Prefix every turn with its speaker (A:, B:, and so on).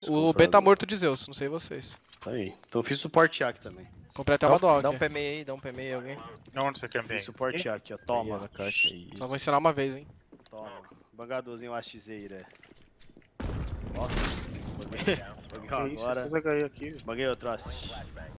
A: O B tá morto de Zeus, não sei vocês.
B: Tá aí. Então eu fiz suporte aqui também.
A: Comprei até uma dual
C: Dá um
A: aqui.
C: PM aí, dá um PM aí alguém.
D: Onde você quer ver?
B: Fiz suporte aqui, ó.
C: Aí,
B: Toma.
C: ó, na caixa, isso.
A: Só vou ensinar uma vez, hein.
B: Toma. Bangadorzinho AXeira. Nossa. Banguei
D: Que isso,
B: agora.
D: esses HI aqui.
B: Banguei outro assist.